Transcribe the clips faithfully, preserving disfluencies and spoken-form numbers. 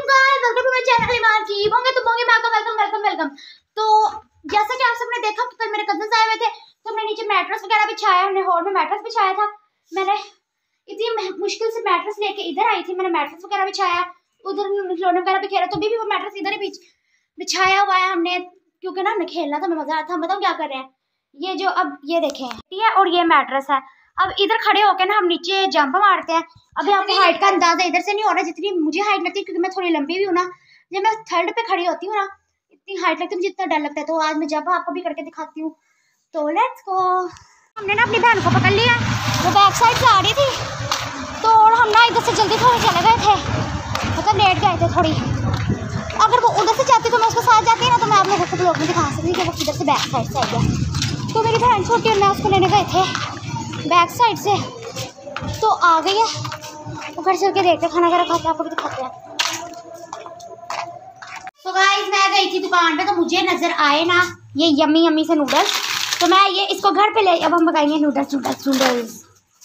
Guys, welcome to my channel ईमान की होंगे तो होंगे वेलकम वेलकम वेलकम वेलकम। तो जैसा कि आप सबने देखा कि कल मेरे कजन्स आए हुए थे तो हमने नीचे मैट्रेस वगैरह बिछाया, हमने हॉल में मैट्रेस बिछाया था। मैंने इतनी मुश्किल से मैट्रेस लेके इधर आई थी, मैंने मैट्रेस वगैरह बिछाया, उधर खिलौने वगैरह भी खेला तो भी, भी वो मैट्रेस इधर ही बिछाया हुआ है हमने, क्योंकि ना हमने खेलना था, हमें मजा आया था। हम बताओ क्या कर रहे हैं, ये जो अब ये देखें है और ये मैट्रेस है। अब इधर खड़े होकर ना हम नीचे जंप मारते हैं। अभी आपको हाइट का अंदाजा इधर से नहीं हो रहा जितनी मुझे हाइट लगती है, क्योंकि मैं थोड़ी लंबी भी हूँ ना। जब मैं थर्ड पे खड़ी होती हूँ ना इतनी हाइट लगती है, मुझे इतना डर लगता है। तो आज मैं जंप आपको भी करके दिखाती हूँ, तो लेट्स गो। हमने ना अपनी बहन को पकड़ लिया, वो बैक साइड से आ रही थी तो और हम ना इधर से जल्दी थोड़े चले गए थे, मतलब लेट गए थे थोड़ी। अगर वो उधर से जाती तो मैं उसके साथ जाती ना तो मैं आप लोगों को ब्लॉग में दिखा सकती कि वो किधर से बैक साइड से आ गया। तो मेरी बहन छोटी और मैं उसको लेने गए थे बैक साइड से, तो आ गई है। तो घर चल के देखते खाना वगैरह खाते आपको भी दिखाते हैं। तो गाइस मैं गई थी दुकान पे तो मुझे नजर आए ना ये यम्मी यम्मी से नूडल्स, तो मैं ये इसको घर पे ले, अब हम बनाएंगे नूडल्स नूडल्स नूडल्स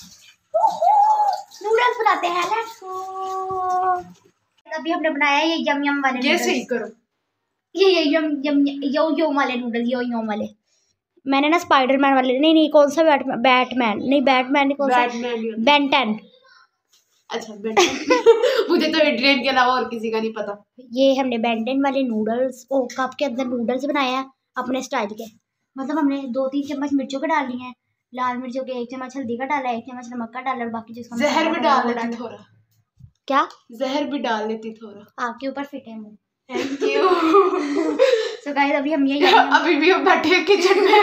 नूडल्स बनाते हैं। Let's go. अभी हमने बनाया ये यम यम वाले ये सही करो, ये ये यम यम यो यो वाले नूडल्स, यो यो वाले। मैंने ना स्पाइडरमैन वाले, नहीं नहीं कौन सा बैटमैन बैटमैन नहीं बैटमैन नहीं कौन सा बेंटन। अच्छा बेंटन मुझे तो एड्रियन के अलावा और किसी का नहीं पता। ये हमने बेंटन वाले नूडल्स ओ कप के अंदर नूडल्स बनाए हैं अपने स्टाइल के। मतलब हमने दो तीन चम्मच मिर्चों के डाली हैं, लाल मिर्चों के एक चम्मच हल्दी का डाला है, एक चम्मच नमक का डाला और बाकी जिसका जहर भी डाल लेती थोड़ा। क्या जहर भी डाल लेती थोड़ा, आपके ऊपर फिट है मुंह। Thank you. सो गाइस अभी हम ये अभी भी हम बैठे हैं किचन में।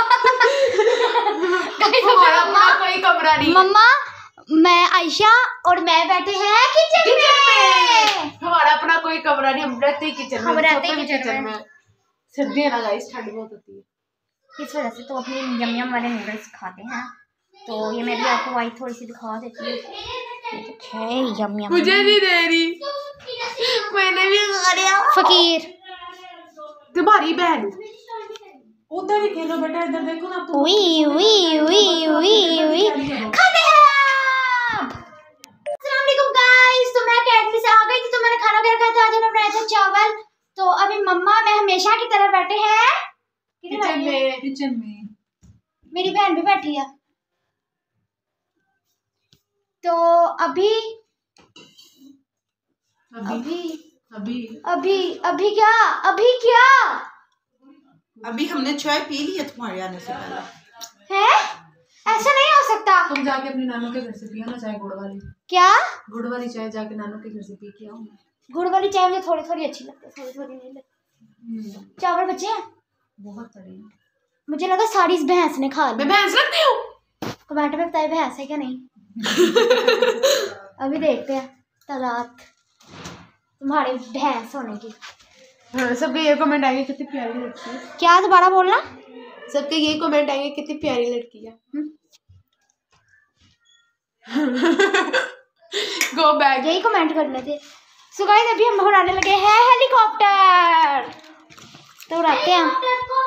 हमारा अपना कोई कमरा नहीं। मम्मा मैं आयशा और मैं बैठे हैं किचन में। हमारा अपना कोई कमरा नहीं, हम रहते ही किचन में। हम रहते ही किचन में। सर्दियाँ ना गाइस, ठंड बहुत होती है इस वजह से तो अपने यम यम वाले नूडल्स खाते हैं। तो ये मैं भी आपको वाइट थोड़ी सी दिखा देती हूँ। यम यम मुझे नहीं दे रही, मैंने भी खा लिया। फकीर तुम्हारी बहन उधर ही खेलो बेटा, इधर देखो ना तुम। वी वी वी वी वी खाते हैं आप। अस्सलाम वालेकुम गाइस, तो मैं अकेडमी से आ गई थी तो मैंने खाना वगैरह खाया था। आज हमने बनाया था चावल। तो अभी मम्मा मैं हमेशा की तरह बैठे हैं किचन में। किचन में मेरी बहन भी बैठी है। तो अभी अभी अभी अभी अभी क्या अभी क्या अभी हमने चाय पी ली है तुम्हारे आने से पहले। है? ऐसा नहीं हो सकता। तुम जाके अपनी नानू के घर से पियो ना चाय, गुड़ वाली। क्या गुड़ वाली चाय जाके नानू के घर से पी के आओ। गुड़ वाली चाय मुझे थोड़ी थोड़ी अच्छी लगती है, थोड़ी थोड़ी नहीं लगती। चावल बचे हैं बहुत तड़े। मुझे लगा सारी इस भैंस ने खा ली। मैं भैंस लगती हूँ। कमेंट में बताइए भैंस है क्या नहीं। अभी देखते हैं तादाद तुम्हारे भैंस होने की। हाँ, सबके ये कमेंट आएंगे कितनी प्यारी लड़की है। क्या दोबारा बोलना? सबके ये कमेंट आएंगे कितनी प्यारी लड़की है। गो बैक, यही कमेंट करने थे। सो गाइस अभी हम उड़ाने लगे हैं हेलीकॉप्टर, तो उड़ाते हैं।